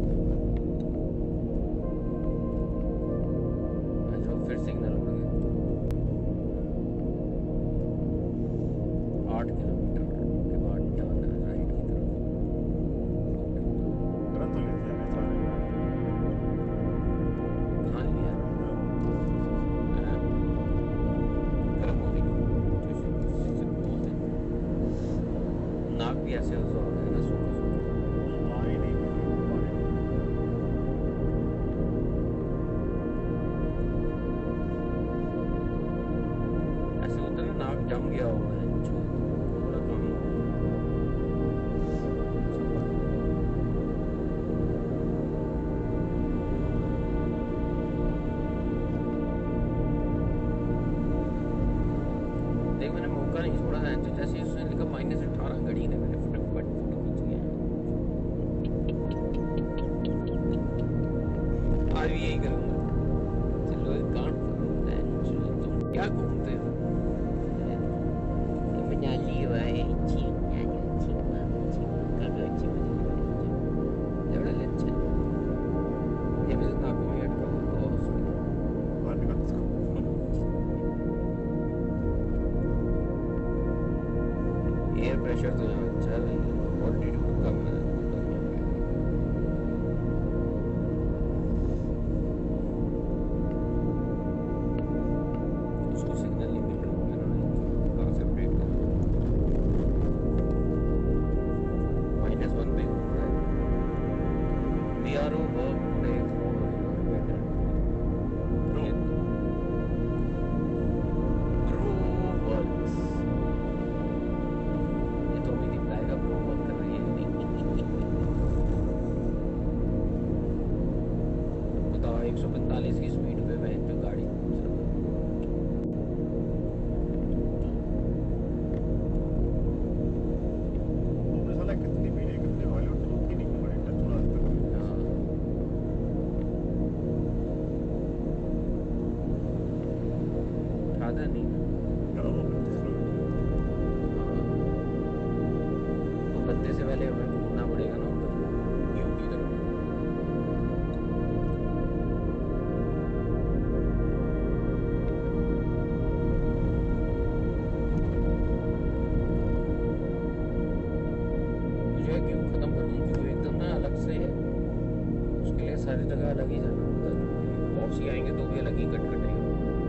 अच्छा फिर सिग्नल उड़ गए। 8 किलोमीटर के बाद टर्न है राइट की तरफ। तुरंत तो लेते हैं सारे कहाँ लिया? गर्म हो गई नाक भी ऐसे हो गया ना, सूखा सूखा। हाँ ही नहीं ऐसे होता है ना, नाक जम गया होगा जो पूरा कम। देख मैंने मौका नहीं छोड़ा है, तो जैसे ही उसने लिखा -18 घड़ी ने मैंने फटाफट फोटो खींच लिया। आज भी यही करूँगा। चलो एक काम करो, तुम क्या घूमते हो? मनाली वाए ये भी नाकों में अटका हुआ उसमें। बाहर निकल एयर प्रेशर तो यहाँ अच्छा है, ऑल्टीट्यूड कम है। उसको सिग्नल नहीं मिल रहा होगा ना, कहाँ से ब्रेक करूँ? -1 पे घूम रहा है। BRO work today for better bro works. ये तो अभी दिखाएगा ब्रो वर्क कर रही है नहीं। बताओ 145 की स्पीड पे मैं जो गाड़ी तुमने साला कितनी पीने कितने हॉलीवुड तो की नहीं पड़े टच थोड़ा तक हाँ। खादा नहीं करो तो बंदे से पहले हमें घूमना पड़ेगा ना उधर यू की तरफ। मुझे क्यों खत्म कर दूं, क्यों एकदम ना अलग से है, उसके लिए सारी जगह अलग ही जाना होता है। बॉक्स ही आएंगे तो भी अलग ही कट कटेंगे।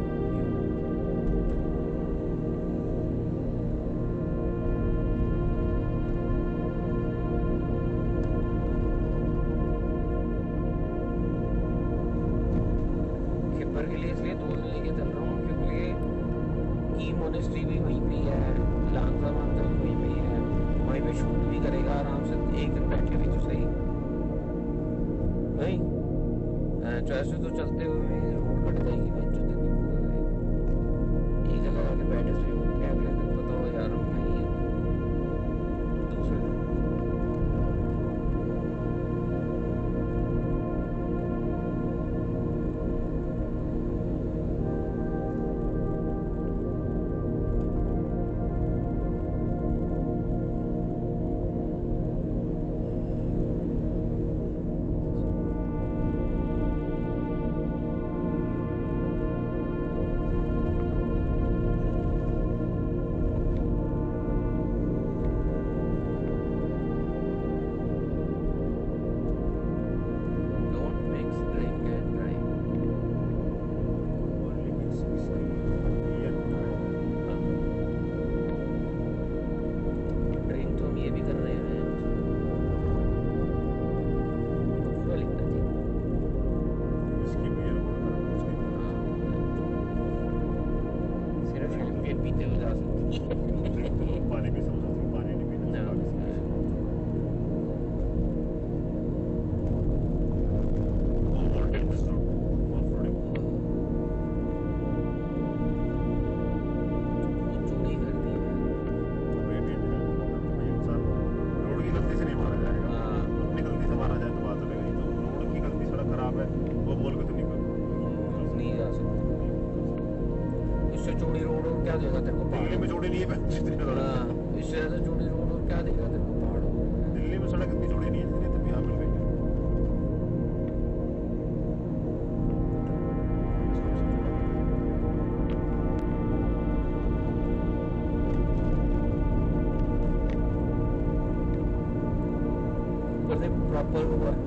खिब्बर के लिए इसलिए 2 दिन लेके चल रहा हूँ क्योंकि की मोनेस्ट्री भी वहीं पे ही है, लांजा मांजा भी वहीं पे ही है, वहीं पे शूट भी करेगा आराम से, एक दिन बैठे भी तो सही नहीं। जो ऐसे तो चलते हुए रोड कट जाएगी, मैं जो दिन एक जगह आके बैठे से अगले दिन बताओ यार हम नहीं है दूसरे दिन। Don't mix drink and drive. Only mix whisky या ड्रिंक तो हम ये भी कर रहे हैं, तो पूरा लिखना चाहिए। विस्की बियर सिर्फ शैंपेन पीते हुए जा सकती है। पानी भी समझो पानी नहीं पीना ना, क्या देगा तेरे को दिल्ली पहाड़? में चौड़ी नहीं है जितनी सड़क। हाँ, इससे ज्यादा चौड़ी रोड और क्या देगा तेरे को पहाड़? दिल्ली में सड़क इतनी चौड़ी नहीं है जितनी तुम यहाँ मिल गई। ऊपर से प्रॉपर हुआ है।